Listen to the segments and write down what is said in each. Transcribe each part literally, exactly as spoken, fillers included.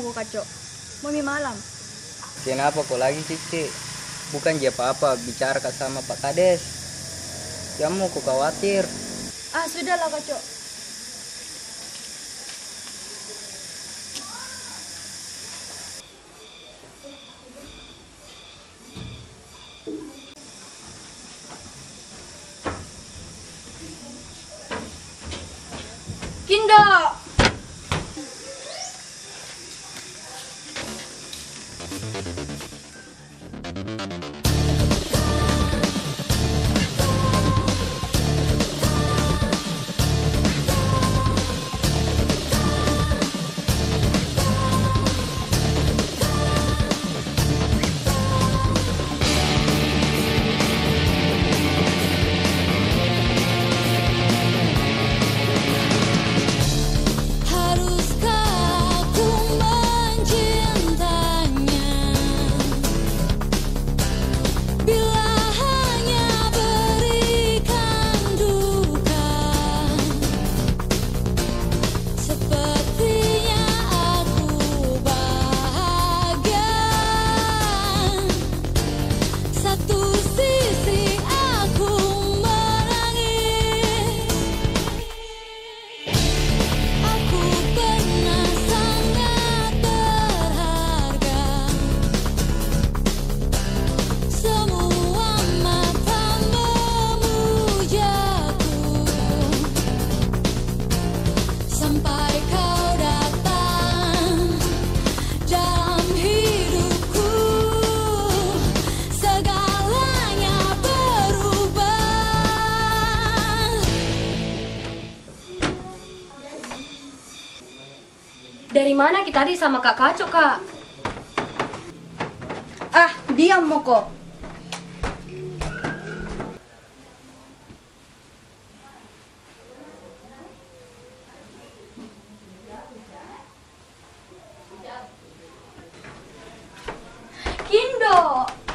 mau kok Cok? Mau mie malam? Kenapa kok lagi Cici? Bukan dia apa-apa bicara sama Pak Kades. Kamu kok khawatir? Ah sudahlah Kak Cok. Kindo! Dari mana kita tadi sama Kak Kaco, Kak? Ah, diam Moko. Kindo!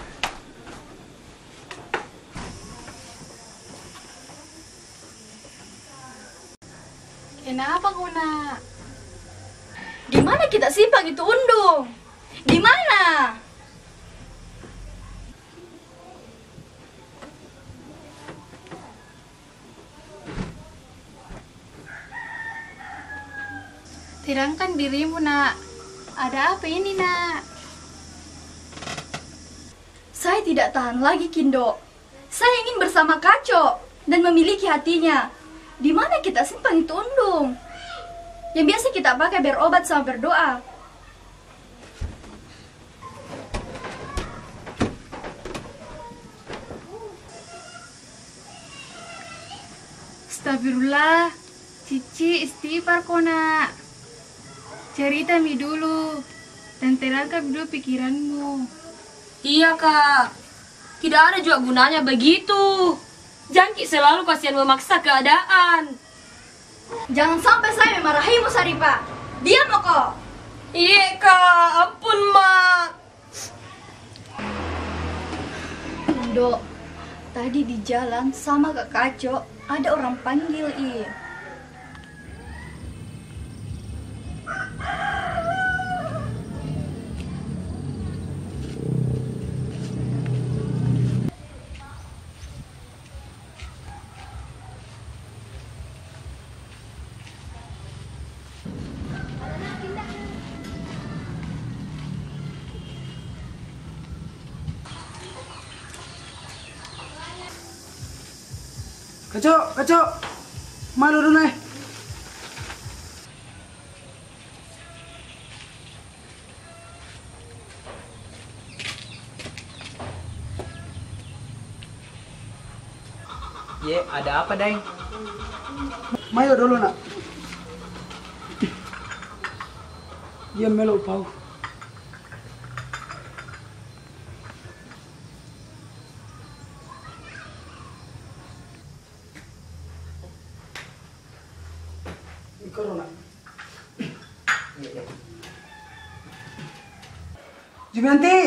Kenapa Kuna? Di mana kita simpan itu undung? Di mana? Terangkan dirimu nak. Ada apa ini nak? Saya tidak tahan lagi, Kindo. Saya ingin bersama Kaco dan memiliki hatinya. Di mana kita simpan itu undung? Yang biasa kita pakai berobat sama berdoa. Astagfirullah. Cici istighfar Kona. Cerita mi dulu dan terangkan dulu pikiranmu. Iya, Kak. Tidak ada juga gunanya begitu. Jangki selalu kasihan memaksa keadaan. Jangan sampai saya memarahimu, Saripa. Diam, Moko. Iya, Kak. Ampun, Mak. Dok, tadi di jalan sama Kak Kaco ada orang panggil, I. Kaco, kaco, malu dulu nih. Ye, ada apa, Dai? Mayo dulu nak. Dia melo pau. Corona. Jumianti.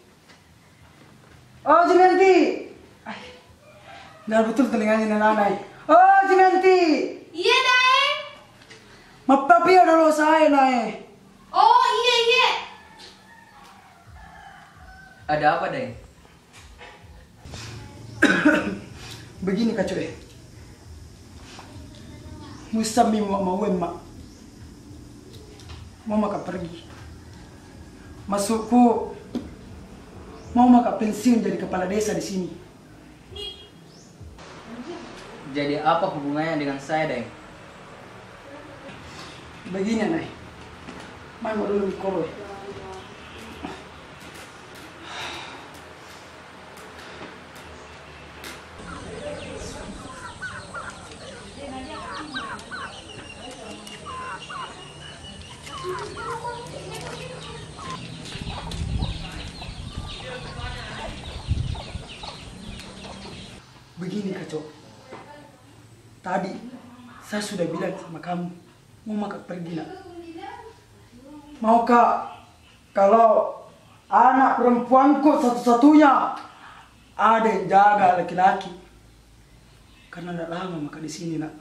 Oh, Jumianti. Ay, nggak betul telinganya nenek. Oh, Jumianti. Iya, Dai. Mapapi ada lo saya nae. Oh, iya, iya. Ada apa, Deng? Begini Kak Coy. Musami mau mau emak. Mau maka pergi. Masukku mau maka pensiun jadi kepala desa di sini. Jadi apa hubungannya dengan saya, Deng? Begini Nay. Mau dulu mikolo. Begini Kak Cok. Tadi saya sudah bilang sama kamu, mau maka pergi nak. Mau kak, kalau anak perempuanku satu-satunya ada yang jaga laki-laki. Karena tidak lama maka di sini nak.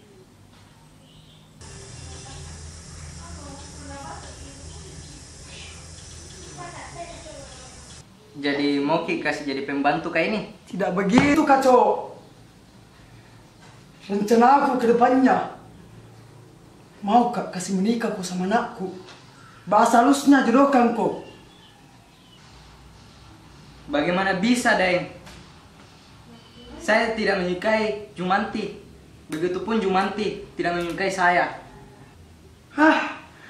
Jadi Moki kasih jadi pembantu kayak ini? Tidak begitu Kak Cok. Rencana aku ke depannya, mau kak kasih menikah ku sama anakku. Bahasa halusnya jodohkan kok. Bagaimana bisa, Deng? Saya tidak menyukai Jumanti. Begitupun Jumanti tidak menyukai saya. Hah?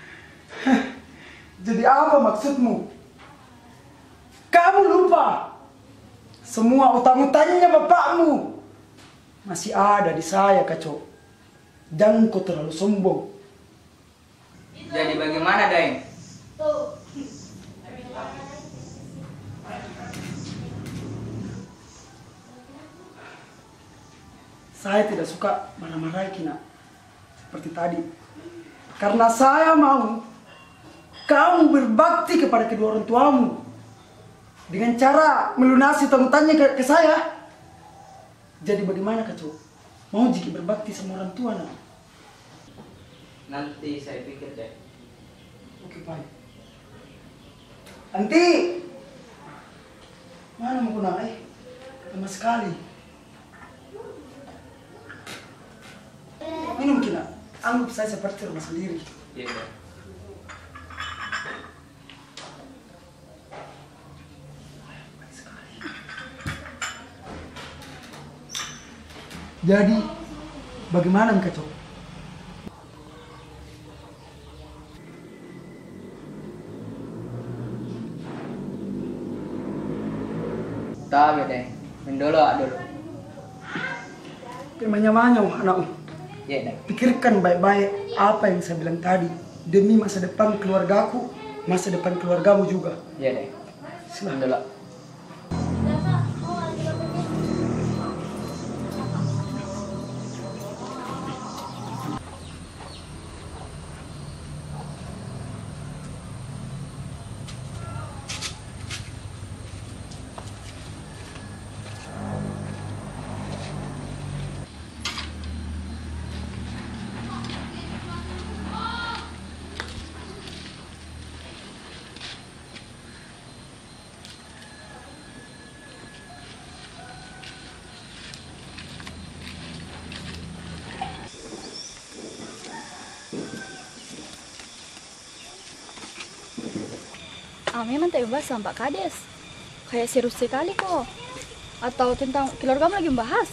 Jadi apa maksudmu? Kamu lupa semua utang-utangnya bapakmu masih ada di saya, Kak Cok. Jangan kau terlalu sombong. Jadi bagaimana, Deng? Saya tidak suka marah-marah Kina seperti tadi. Karena saya mau kamu berbakti kepada kedua orang tuamu dengan cara melunasi utang-utangnya ke, ke saya. Jadi bagaimana Kak Cok? Mau jiki berbakti sama orang tua nak? Nanti saya pikir, Deng. Oke, baik. Nanti mana mau naik? Lama sekali. Minum Kina. Anggap saya seperti rumah sendiri. Iya, Deng. Jadi bagaimana Kak Cok? Tahu, Deng. Mendolo dulu. Kemanya-manya anakku. Iya, Deng. Pikirkan baik-baik apa yang saya bilang tadi. Demi masa depan keluargaku, masa depan keluargamu juga. Iya, Deng. Silakan. Mendolo. Ah, memang tak membahas sama Pak Kades. Kayak serius sekali kok. Atau tentang keluargamu lagi membahas?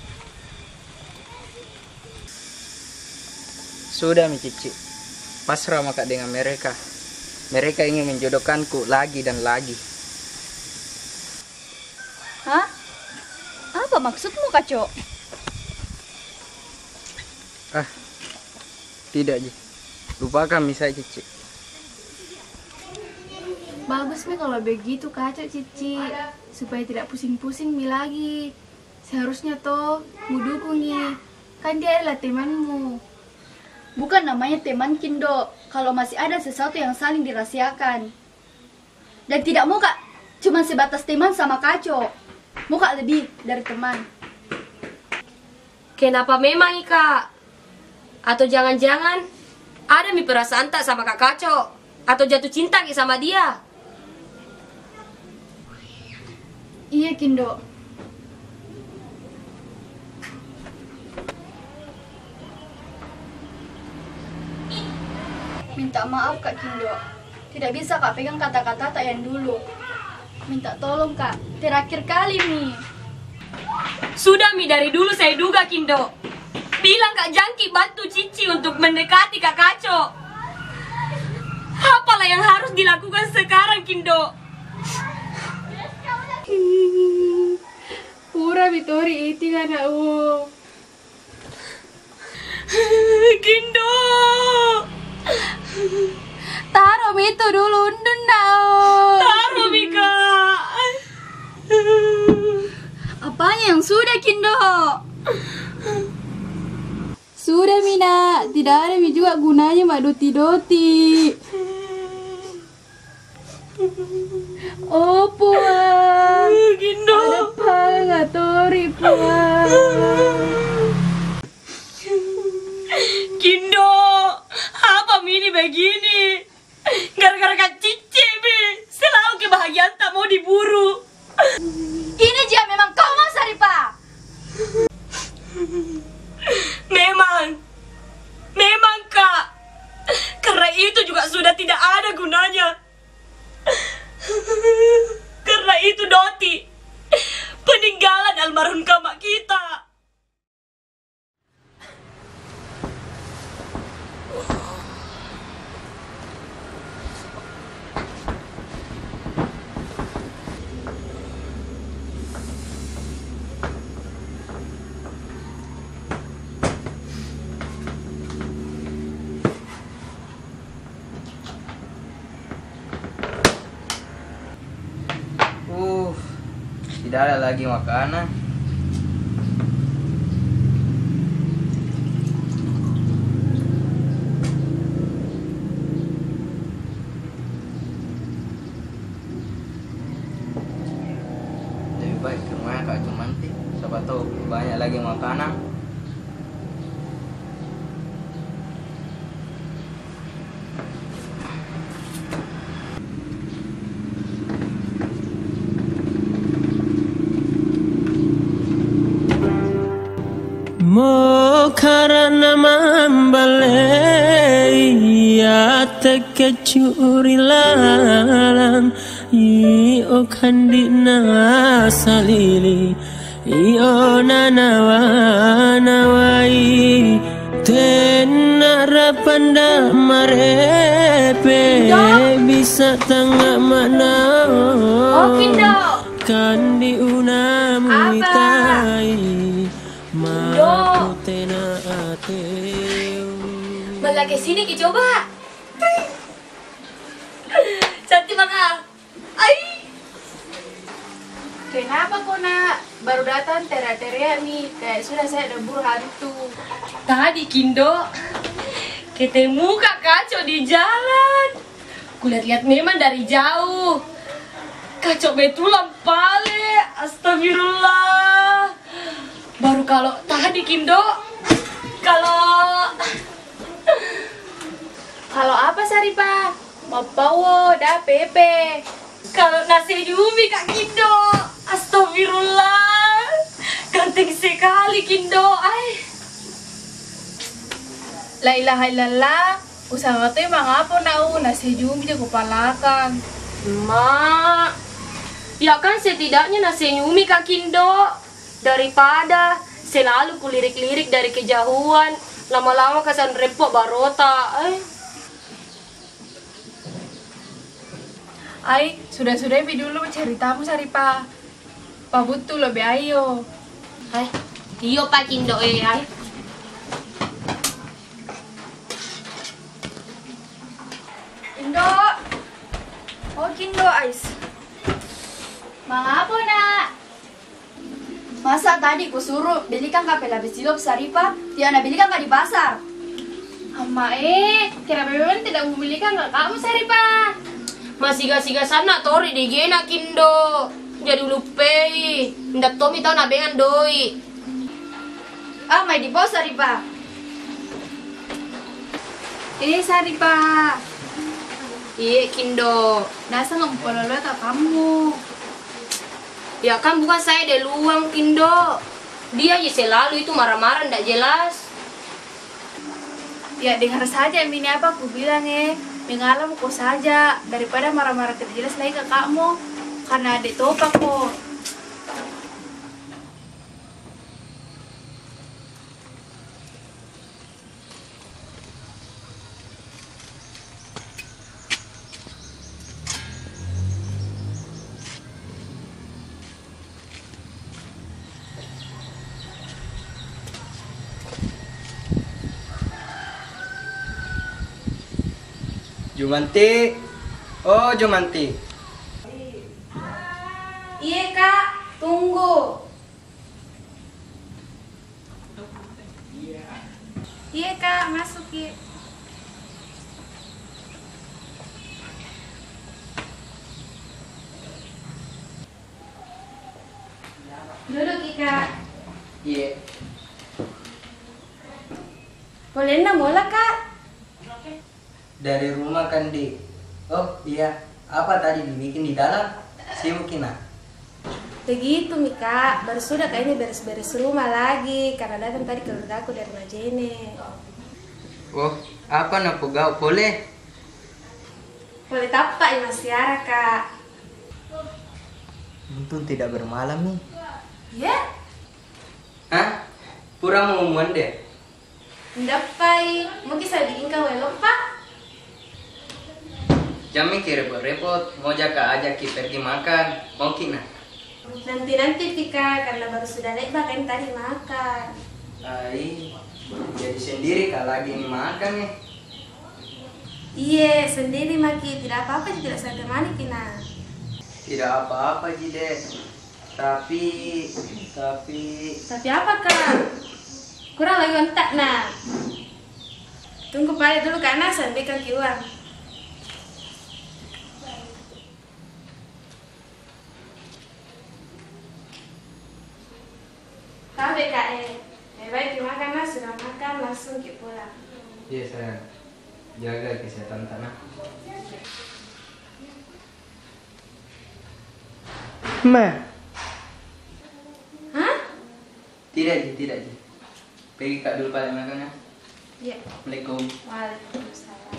Sudah, Mi Cici. Pasrah maka dengan mereka. Mereka ingin menjodohkanku lagi dan lagi. Hah? Apa maksudmu, Kak Cok? Ah, tidak, Ji. Lupakan Mi saya, Cici. Bagus Mi kalau begitu Kak Cici, supaya tidak pusing-pusing Mi lagi. Seharusnya toh mu dukung Mi, kan dia adalah temanmu. Bukan namanya teman Kindo kalau masih ada sesuatu yang saling dirahasiakan. Dan tidak mau Kak, cuma sebatas teman sama Kaco. Muka lebih dari teman. Kenapa memang Ika? Atau jangan-jangan ada mi perasaan tak sama Kak Kaco? Atau jatuh cinta Ki sama dia? Kindo. Minta maaf Kak Kindo. Tidak bisa Kak pegang kata-kata tak yang dulu. Minta tolong Kak, terakhir kali Mi. Sudah Mi, dari dulu saya duga Kindo. Bilang Kak Jangki bantu Cici untuk mendekati Kak Kaco. Apalah yang harus dilakukan sekarang Kindo? Pura Vitori iti kana u. Kindo. Taro itu dulu undun dao. Taruh Mi Kak. Apanya yang sudah Kindo? Sudah Mina, tidak ada Mi juga gunanya mak doti-doti. Oh puang, Kindo. ada pangatori puang. Kindo, apa Mi ini begini? Gara-gara Kak Cici Mi, selalu kebahagiaan tak mau diburu. Ini dia memang kau Mas Saripa. Memang, memang Kak. Karena itu juga sudah tidak ada gunanya. Karena itu Doti, peninggalan almarhum kamak kita. Uh, tidak ada lagi makanan. Lebih baik ke rumah Kak Cumanti. Siapa tahu banyak lagi makanan. Mo karena mambalei ya tekecuri lalang i o kandina salili i o nanawa nawai tenara panda marepe bisa tangga mana Oh, Kindo. kandi una muitai Kindo. tena ateu. Malah ke sini ki coba. Cantik banget. Ai. Kenapa kok nak? Baru datang teriak-teriak nih, kayak sudah saya debur hantu. Tadi Kindo ketemu Kak Kaco di jalan. Kulihat-lihat memang dari jauh. Kaco betulan pale. Astagfirullah. Baru kalau tadi Kindo, kalau Kalau apa Saripa? Mau pawo, da pepe. kalau nasi Yumi Kak Kindo. Astagfirullah. Ganteng sekali Kindo. Ay. La ilaha illallah. Usaha waktu emang apa nau nasi jumi jago palakan. Mak, ya kan setidaknya nasi Yumi Kak Kindo. Daripada selalu kulirik-lirik dari kejauhan, lama-lama kesan repot barota. Eh. Ai, sudah-sudah bi dulu ceritamu Saripa. Pak butuh lebih ayo. Hai, iyo Pak Kindo eh hai. Kindo. Oh Kindo Ais. Mangapa nak? Masa tadi ku suruh belikan kapel habis silop Saripa, dia nak belikan nggak di pasar. Amma eh, kira memang tidak mau belikan nggak kamu Saripa? Masiga-siga sana tori di gena Kindo. Jadi lupei, ndak tomi tau nabengan doi. Ah, mai di pos Saripa. Eh Saripa, Iya Kindo. nasa ngempololo ke kamu. Ya kan bukan saya deh luang Kindo. Dia aja selalu itu marah-marah ndak jelas. Ya dengar saja Mini apa aku bilang eh. Dengarlah kok saja daripada marah-marah tidak jelas lagi kakakmu. Karena adik topak kok. Jumanti, oh Jumanti. Iya kak, tunggu. Iya kak, masuk ya. Duduk Ika. Iya. Boleh nak bola kak? Dari rumah kan di. Oh iya, apa tadi dibikin di dalam? Sibuk nah. Begitu Mika, baru sudah kayaknya beres-beres rumah lagi karena datang tadi keluarga aku dari Majene. Oh, apa nak pegau boleh? Boleh tapak ya Mas Tiara kak. Untung tidak bermalam nih. Ya? Hah? Pura mau umuan deh. Ndapai, mungkin saya bikin kau elok pak. Jangan mikir repot-repot, mau jaka aja kita pergi makan, mau kina. Nanti-nanti Tika, karena baru sudah naik bahkan tadi makan. Ai, jadi sendiri kalau lagi ini makan nih. Iya, sendiri Maki, tidak apa-apa tidak saya temani Kina. Tidak apa-apa Jide, tapi, tapi... Tapi apa kak? Kurang lagi ontak nah. Tunggu pada dulu karena saya ambilkan uang. Tahu deh kak, eh. Eh baik makan lah, sudah makan langsung kita pulang. Iya sayang, jaga kesehatan tanah. Ma. Hah? Tidak Ji, tidak Ji. Pergi kak dulu pada makannya. Iya. Assalamualaikum. Waalaikumsalam.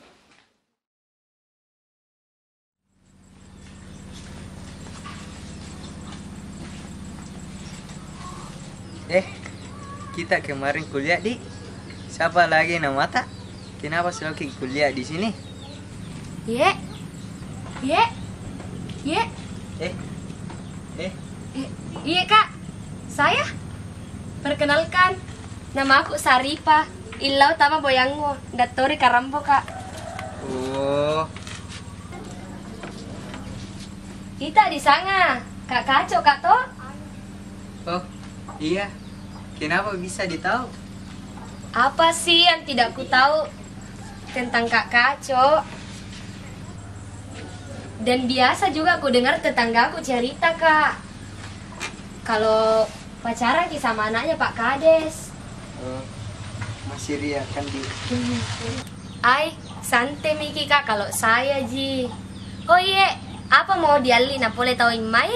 Eh, kita kemarin kuliah di. Siapa lagi nama tak? Kenapa selalu kuliah di sini? Iya. Iya. Iya. Eh, eh, Eh, iya kak, saya perkenalkan, nama aku Saripa, Ilau Tama Boyangmo, Datori Karambo kak. oh, Kita di sana, kak Kaco kak toh. oh, iya. Kenapa bisa ditahu? Apa sih yang tidak ku tahu tentang kak Kaco? Dan biasa juga aku dengar tetanggaku cerita kak, kalau pacaran ki sama anaknya Pak Kades. Oh, masih Ria kan di. Ai, santai Miki kak kalau saya Ji. Oh iya, apa mau dialih na boleh tahu imai?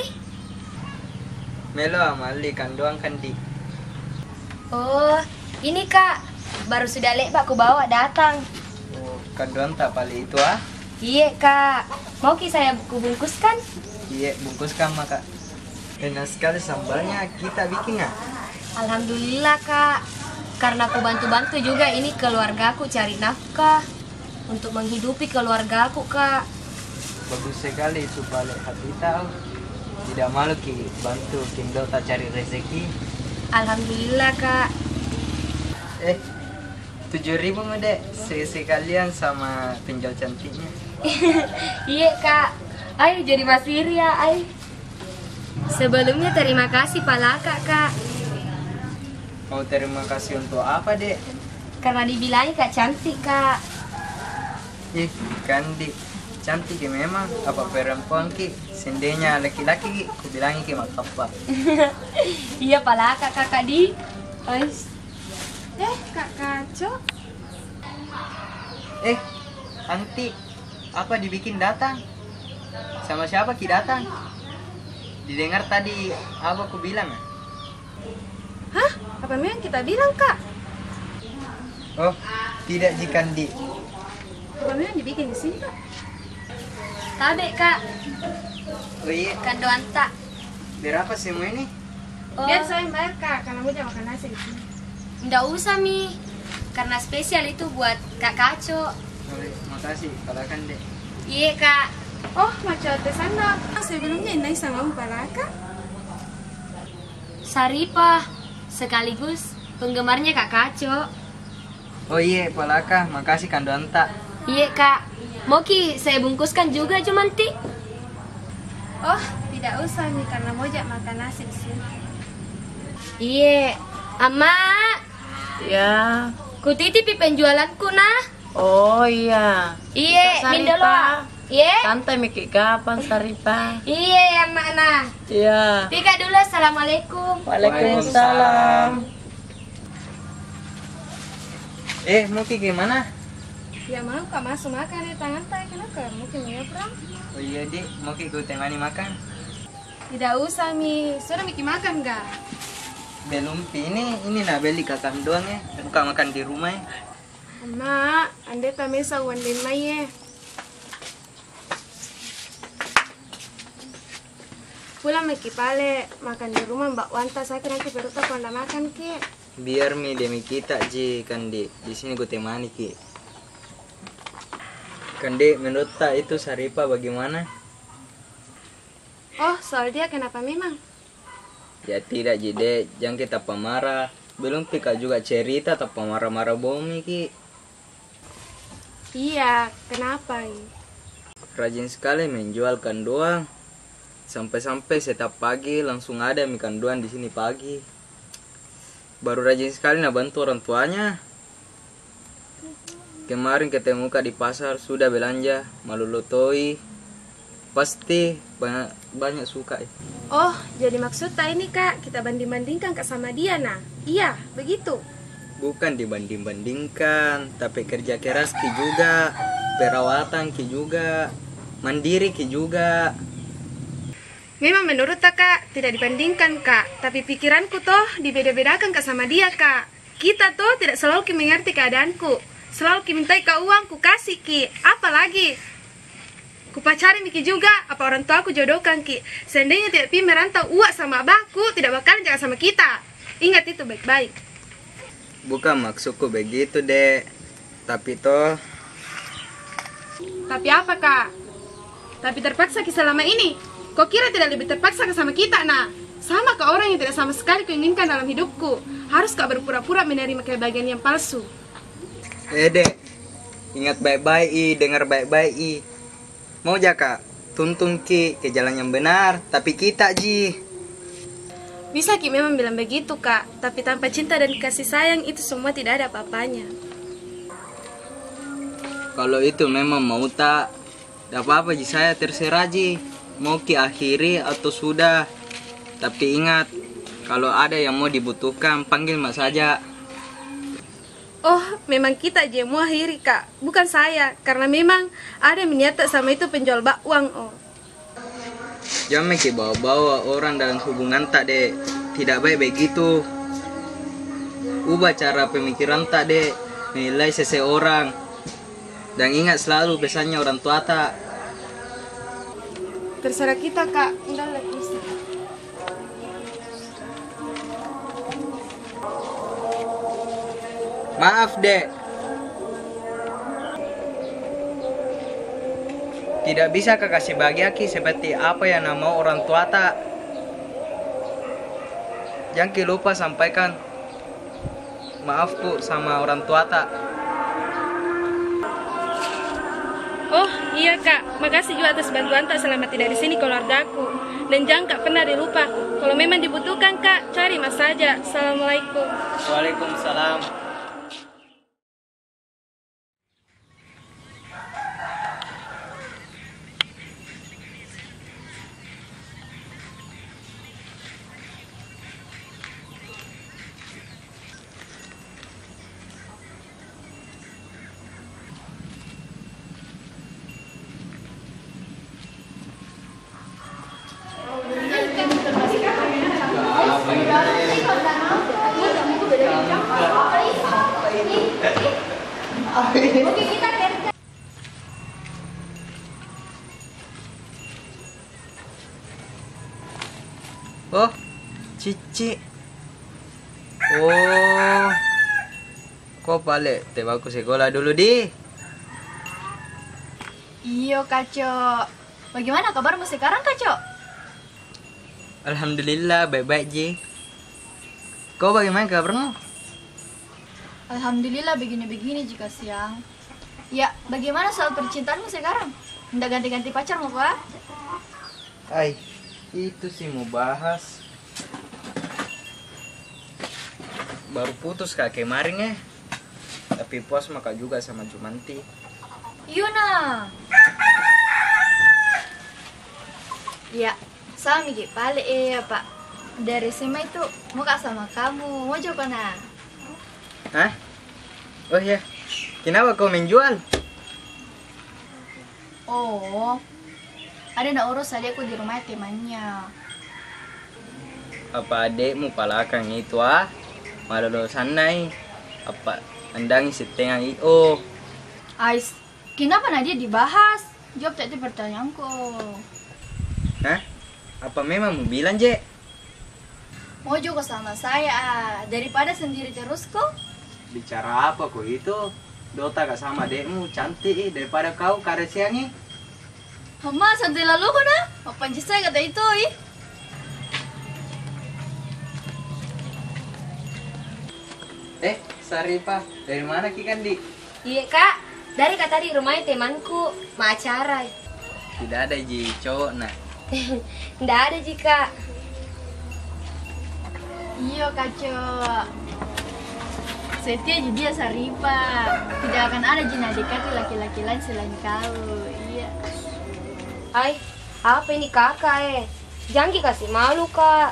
Melo amali kan doang kan di. Oh, ini kak, baru sudah lek aku bawa datang. Oh, kan doang tak pali itu ah? Iya kak, mau ki saya buku bungkuskan? Iya, bungkuskan maka. Enak sekali sambalnya kita bikin ah. Alhamdulillah kak, karena aku bantu-bantu juga ini keluargaku cari nafkah untuk menghidupi keluargaku kak. Bagus sekali itu balik hati tahu. Tidak malu ki bantu Kindo tak cari rezeki. Alhamdulillah kak. Eh, tujuh ribu mede sekalian sama pinjol cantiknya. Iya kak, ayo jadi Mas Wirya, ayo. Sebelumnya terima kasih Palaka kak, Mau terima kasih untuk apa dek? karena dibilangin kak cantik kak. Ih, kan di cantik ya memang. Apa perempuan ki? Sendenya laki-laki ki, ku bilangi ki makapa. Iya Palaka kakak di. Ais. Eh kak Kaco. Eh, anti, apa dibikin datang? Sama siapa ki datang? Didengar tadi apa aku bilang ya? Hah? Apa memang kita bilang, Kak? Oh, tidak Jikandi. Apa memang dibikin di sini, Kak? Tabe, Kak. Oh iya, Kando anta. berapa semua ini? Oh. Biar saya yang bayar, Kak, karena mau makan nasi di sini. Nggak usah, Mi. Karena spesial itu buat Kak Kaco. Oh, makasih, kalau kan deh. Iya, Kak. Oh, macam teh sandal. Sebelumnya Inai sama Palaka. Saripah. Sekaligus penggemarnya Kak Kaco. Oh iya, Palaka, makasih Kando Anta. Iya, Kak. Moki, saya bungkuskan juga cuman ti. Oh, tidak usah nih karena mau jak makan nasi di sini. Iya. Ama, Ya. ku titipi penjualanku nah. Oh iya. Iya, Saripah. mindelo. Iya. Santai mikir kapan Saripah? Iya, ya mana. Iya. Tika dulu, assalamualaikum. Waalaikumsalam. Eh, mau ke gimana? Ya mau Kak masuk makan di tangan tay kenapa? Mungkin nyebrang. Oh iya, Dik, mau ke ikut temani makan? Tidak usah Mi, sudah bikin makan gak? Belum, Pi. ini ini nak beli kakak doang ya, bukan makan di rumah ya. Mak, ande tamesa wandin mai ya. Pulang Meki Pale, makan di rumah Mbak Wanta, saya kira nanti perut aku anda makan Ki. Biar mi demi kita Ji, kan di di sini gue temani Ki. Kan Dek, menurut tak itu Saripah bagaimana? Oh, soal dia kenapa memang? Ya tidak Ji Dek, jangan kita pemarah. Belum Pika juga cerita tak pemarah-marah bomi Ki. Iya, kenapa ini? Rajin sekali menjual kanduang. Sampai-sampai setiap pagi langsung ada mie kanduan di sini pagi. Baru rajin sekali nak bantu orang tuanya. Kemarin ketemu Kak di pasar sudah belanja malulutoi. Pasti banyak banyak suka. Oh, jadi maksudnya ini Kak, kita banding-bandingkan Kak sama dia nah. Iya, begitu. Bukan dibanding-bandingkan, tapi kerja keras Ki juga, perawatan Ki juga, mandiri Ki juga. Memang menurut tak Kak, tidak dibandingkan Kak. Tapi pikiranku toh dibeda-bedakan Kak sama dia Kak. Kita tuh tidak selalu Ki mengerti keadaanku. Selalu Ki mintai Kak uang, ku kasih Ki. Apa lagi? Ku pacarin Ki juga, apa orang tua aku jodohkan Ki. Seandainya tidak pi merantau uak sama abahku, tidak bakalan jaga sama kita. Ingat itu baik-baik. Bukan maksudku begitu Dek. Tapi toh Tapi apa Kak? Tapi terpaksa Ki selama ini. Kau kira tidak lebih terpaksa ke sama kita, nah? Sama ke orang yang tidak sama sekali kuinginkan dalam hidupku. Harus Kak berpura-pura menerima kebahagiaan yang palsu. Eh Dek, ingat baik-baik I, dengar baik-baik I. Mau Jaka, tuntun Ki ke jalan yang benar, tapi kita Ji. Bisa Ki memang bilang begitu Kak, tapi tanpa cinta dan kasih sayang itu semua tidak ada apa-apanya. Kalau itu memang mau tak, tidak apa-apa Ji, saya terserah Ji. Mau Ki akhiri atau sudah. Tapi ingat, kalau ada yang mau dibutuhkan, panggil Mak saja. Oh, memang kita aja yang mau akhiri Kak, bukan saya. Karena memang ada yang niat sama itu penjual bakwang oh. Jangan Ki bawa-bawa orang dalam hubungan tak Dek. Tidak baik begitu. Ubah cara pemikiran tak Dek. Nilai seseorang. Dan ingat selalu pesannya orang tua tak. Terserah kita Kak, udah lah bisa. Maaf Dek. Tidak bisa Kak kasih bahagia Ki seperti apa yang nama orang tua tak. Jangan Ki lupa sampaikan maafku sama orang tua tak. Oh iya Kak, makasih juga atas bantuan tak selama tidak di sini keluargaku. Dan jangan Kak pernah dilupa. Kalau memang dibutuhkan Kak, cari Mas saja. Assalamualaikum. Waalaikumsalam. Oke, kita kerja. Oh, Cici. Oh, kok balik? Tebaku sekolah dulu di. Iyo, Kaco. Bagaimana kabarmu sekarang, Kaco? Alhamdulillah, baik-baik Ji. Kau bagaimana kabarmu? Alhamdulillah begini-begini jika siang. Ya, bagaimana soal percintaanmu sekarang? Nggak ganti-ganti pacarmu, Pak? Ay, itu sih mau bahas. Baru putus kak kemarin ya. Tapi puas maka juga sama Jumanti. Yuna. Ya, sama Miki pale eh Pak. Dari S M A itu mau kak sama kamu, mau coba nah. Hah? Oh ya, kenapa kau menjual? Oh, ada nak urus adekku di rumah temannya. Apa adekmu palakang itu ah? Malu sanai. Apa andangi setengah itu? Oh, Ais, kenapa Nadia dibahas? Jawab tadi pertanyaanku. hah? Apa memang mau bilang Je? Mau juga sama saya ah, daripada sendiri terus kok. Bicara apa kok itu? Dota gak sama adekmu cantik eh, daripada kau karesiangi. Hama santai lalu kok dah. Apa saya kata itu ih? Eh, Saripah, dari mana Ki Kandi? Iya kak, dari kak tadi rumahnya temanku, mau acara. Tidak ada Ji, cowok nah. Nggak ada jika. Iya Kaco. Setia jadi dia Saripa. Tidak akan ada jina dekati laki-laki lain selain kau. Iya. Ay, apa ini kakak eh? Jangan Ki kasih malu kak.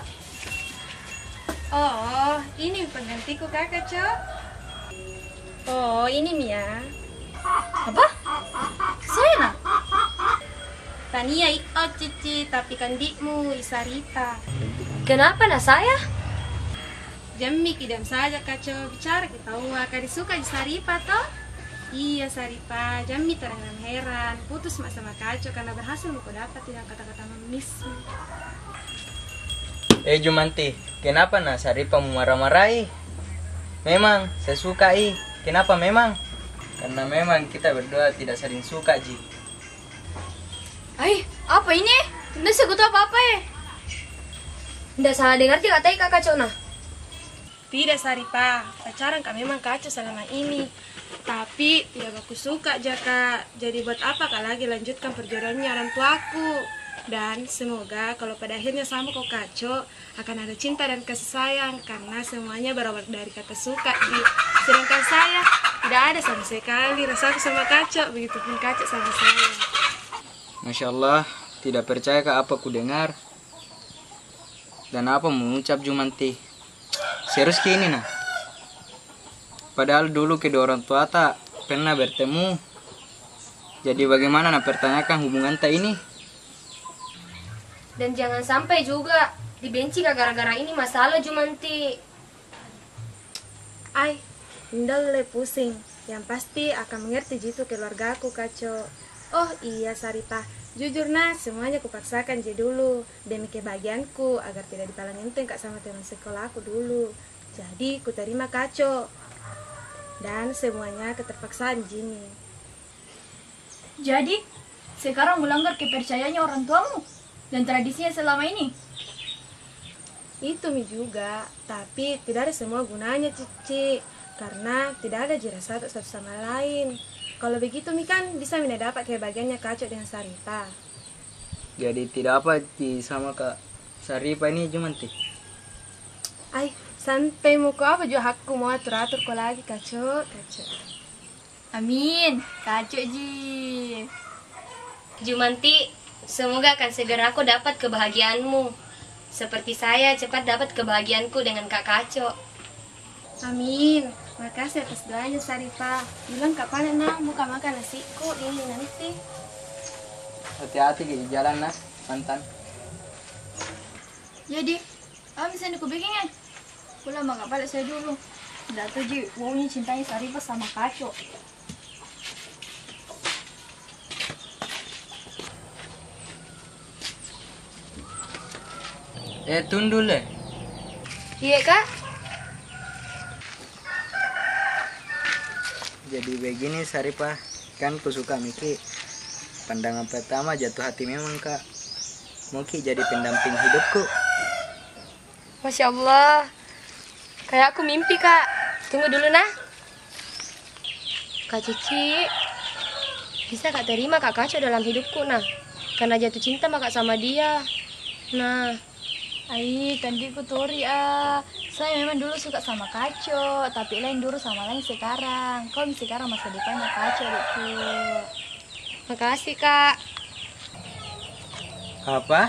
Oh, ini penggantiku kakak, Cok. Oh, ini Mia. Apa? Saya nak? Tania oh Cici, tapi kan dikmu Isarita. Kenapa nah saya? Jammi kidam saja kaco bicara kita tahu akan disuka di Saripa toh? Iya Saripa, Jammi terang heran, putus mak sama kaco karena berhasil mau dapat yang kata-kata memismu. Eh Jumanti, kenapa nah Saripah mau marah-marahi? Memang, saya suka ih. Kenapa memang? Karena memang kita berdua tidak saling suka Ji. Ay, apa ini? Tidak sebut apa-apa ya? Nggak salah dengar juga tadi kakak Cona. Tidak Saripa, pacaran kak memang kacau selama ini. Tapi tidak aku suka Jaka. Jadi buat apa kak lagi lanjutkan perjodohannya orang tuaku. Dan semoga kalau pada akhirnya sama kok kacau akan ada cinta dan kasih sayang karena semuanya berawal dari kata suka. Di sedangkan saya tidak ada sama sekali rasaku sama kacau, begitupun kacau sama saya. Masya Allah, tidak percaya ke apa ku dengar dan apa mengucap Jumanti. Serius ke ini nah. Padahal dulu kedua orang tua tak pernah bertemu. Jadi bagaimana nak pertanyakan hubungan tak ini? Dan jangan sampai juga dibenci kak gara-gara ini masalah Jumanti. Ay, ndal le pusing. Yang pasti akan mengerti jitu keluargaku kacau. Oh iya Sarita, jujur nah semuanya kupaksakan je dulu demi kebahagiaanku agar tidak dipalangin kak sama teman sekolahku dulu. Jadi ku terima kacau dan semuanya keterpaksaan Jini. Jadi, sekarang melanggar kepercayaannya orang tuamu dan tradisinya selama ini. Itu mi juga, tapi tidak ada semua gunanya Cici karena tidak ada jera satu satu sama lain. Kalau begitu mi kan bisa mina dapat kebahagiaannya kacau dengan Sarita. Jadi tidak apa di sama Kak Saripah ini Jumanti. Ay, sampai muka apa juga hakku mau atur-atur kau lagi kacau, kacau. Amin, Kaco Ji. Jumanti, semoga akan segera aku dapat kebahagiaanmu. Seperti saya cepat dapat kebahagiaanku dengan Kak Kaco. Amin. Makasih atas doanya Sarita. Bilang kapan nak muka makan nasiku ini nanti. Hati-hati di jalan nah, mantan. Jadi, apa misalnya aku bikin ya? Pulang bangga balik saya dulu. Udah tuh Ji, wawunya cintanya Saripah sama Kaco. Eh, tundul le. Iya kak? Jadi begini Saripah, kan ku suka Miki. Pandangan pertama jatuh hati memang kak. Mungkin jadi pendamping hidupku. Masya Allah. Kayak aku mimpi kak. Tunggu dulu nah. Kak Cici, bisa kak terima kak Kaco dalam hidupku nah. Karena jatuh cinta mah kak sama dia. Nah, Ai, kandiku Tori ah. Saya memang dulu suka sama Kaco, tapi lain dulu sama lain sekarang. Kau sekarang masa depannya Kaco, Riku. makasih kak. Apa?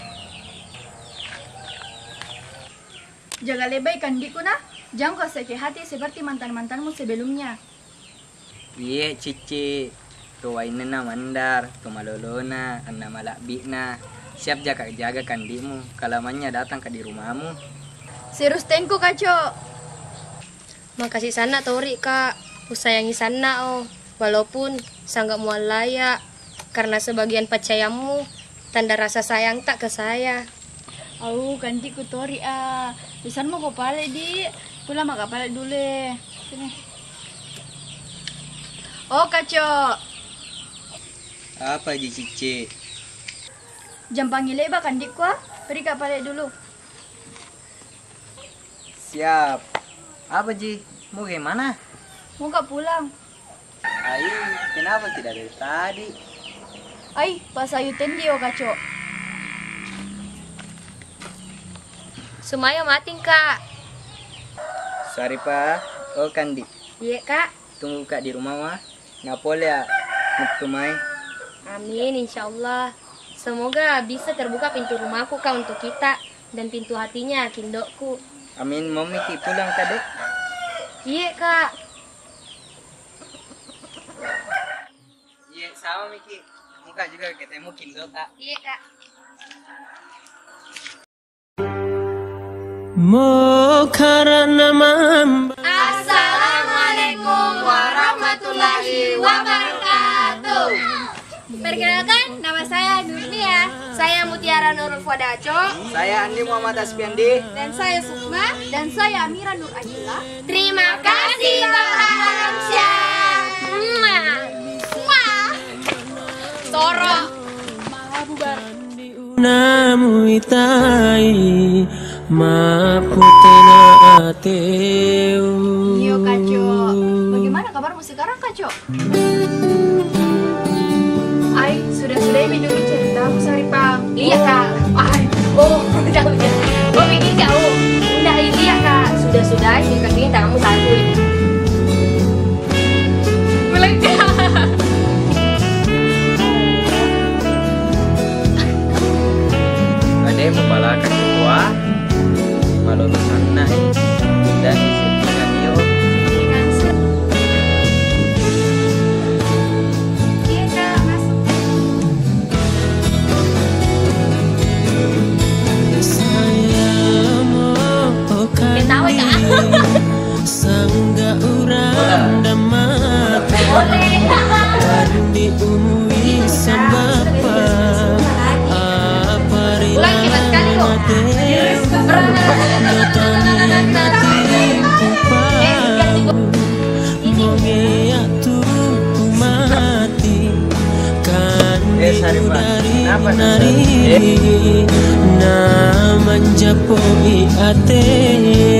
Jaga lebay kandiku nah. Jangan kau sakit hati seperti mantan-mantanmu sebelumnya. Iya Cici. Tuwainena mandar, tumalolona, anna malakbina. Siap jaga jaga kandimu, kalamannya datang ke di rumahmu. Serius tengku Kaco. Makasih sana Tori kak. Ku sayangi sana oh. Walaupun sanggak mual layak. Karena sebagian percayamu tanda rasa sayang tak ke saya. Au, kandiku Tori ah. Pisan mau kau pale di. Pulang mak pale dulu. Sini. Oh Kaco. Apa Ji Cici? Jam panggil leba kandiku ah. Pergi kak pale dulu. Siap. Apa Ji? Mau gimana? Mau kak pulang. Ayo, kenapa tidak dari tadi? Ai, pas ayu tendi oh Kaco. Sumaya mating kak. Saripah, oh Kandi. Iya kak. Tunggu kak di rumah mah. Ngapol ya, muktumai. Amin insya Allah. Semoga bisa terbuka pintu rumahku kak untuk kita. Dan pintu hatinya kindokku. Amin, mau Miki pulang kak dek? Iya kak. Iya, sama Miki. Muka juga ketemu Kindo kak. Iya kak. Mo karena mamba Assalamualaikum warahmatullahi wabarakatuh. Perkenalkan, nama saya Nurnia. Saya Mutiara Nurul Fuadaco. Saya Andi Muhammad Aspiandi. Dan saya Sukma. Dan saya Amira Nur Ajila. Terima kasih Bapak Alamsyah. Soro. namu itai maputena ateu. Yo Kaco, bagaimana kabarmu sekarang Kaco? Ai, sudah-sudah ini dulu ceritamu Saripang. Iya kak. Ay, oh udah udah. Oh begini kak. Oh udah ini ya kak. Sudah sudah ini kak ini tanganmu satu. Mulai kak. Ada mau balakan tua, malu sana dan settingan yo. Iya Kak, masuk. Saya mau Ketawa kak. sangga urang damat di umui sambapa apa Ulang cepat sekali kok. Eh, Saripah, kenapa na manjapoi ate